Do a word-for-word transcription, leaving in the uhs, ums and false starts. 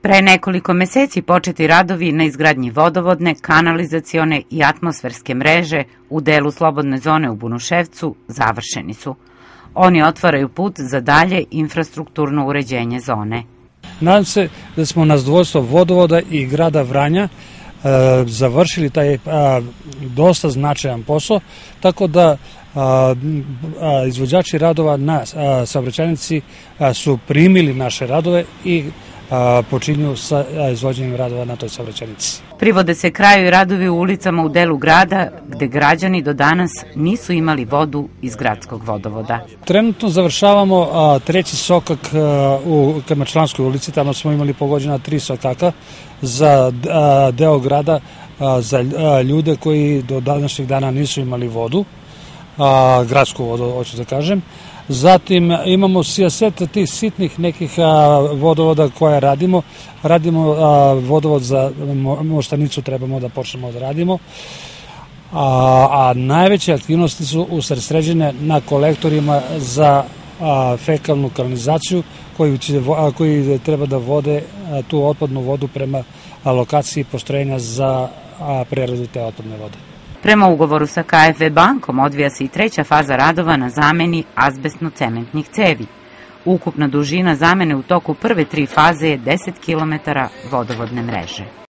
Pre nekoliko meseci početi radovi na izgradnji vodovodne, kanalizacione i atmosferske mreže u delu slobodne zone u Bunuševcu završeni su. Oni otvaraju put za dalje infrastrukturno uređenje zone. Nadam se da smo na zadovoljstvo vodovoda i grada Vranja završili taj dosta značajan posao, tako da izvođači radova na saobraćajnici su primili naše radove i počinju sa izvođenjem radova na toj saobraćajnici. Privode se kraju i radovi u ulicama u delu grada gde građani do danas nisu imali vodu iz gradskog vodovoda. Trenutno završavamo treći sokak u Kamačlanskoj ulici, tamo smo imali pogođena tri sokaka za deo grada za ljude koji do današnjeg dana nisu imali vodu, gradsku vodu, hoću da kažem. Zatim imamo sijaset tih sitnih nekih vodovoda koje radimo. Radimo vodovod za Moštanicu, trebamo da počnemo da radimo. A najveće aktivnosti su usredsređene na kolektorima za fekalnu kanalizaciju koji treba da vode tu otpadnu vodu prema lokaciji postrojenja za preradu te otpadne vode. Prema ugovoru sa K F W bankom odvija se i treća faza radova na zameni azbestno-cementnih cevi. Ukupna dužina zamene u toku prve tri faze je deset kilometara vodovodne mreže.